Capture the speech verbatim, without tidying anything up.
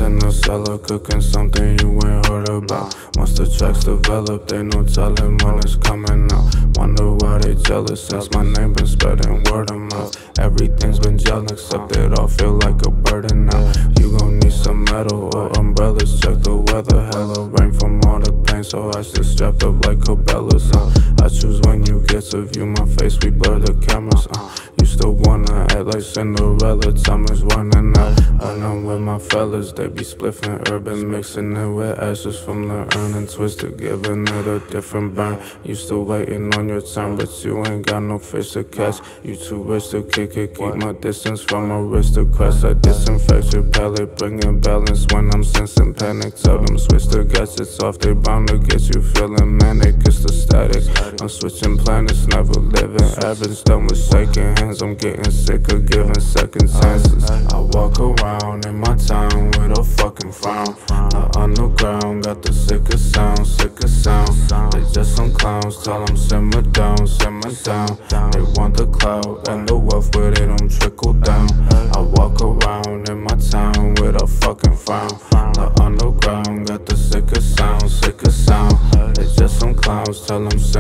niggas in the cellar cooking something you ain't heard about. Once the tracks develop, they no telling when it's coming out. Wonder why they jealous since my name been spreading word of mouth. Everything's been gelling except it all feel like a burden now. You gon' need some metal or umbrellas, check the weather. Hella rain from all the pain, so I just strapped up like Cabela. Uh. I choose when you get to view my face, we blur the cameras. Uh. You still wanna act like Cinderella, time is running out. When I'm with my fellas, they be spliffing urban, mixing it with ashes from the urn and twisted, giving it a different burn. You still waiting on your turn, but you ain't got no fish to catch. You too rich to kick it, keep my distance from aristocrats. I disinfect your palate, bringing balance when I'm sensing panic. Tell them switch the gadgets off, they bound to get you feeling manic. It's the static, I'm switching planets, never living average. Done with shaking hands, I'm getting sick of giving second chances. I walk around in my town with a fucking frown. The underground got the sickest sound, sickest sound. They just some clowns, tell them simmer down, simmer down. They want the clout and the wealth where they don't trickle down. I walk around in my town with a fucking frown. The underground got the sickest sound, sickest sound. They just some clowns, tell them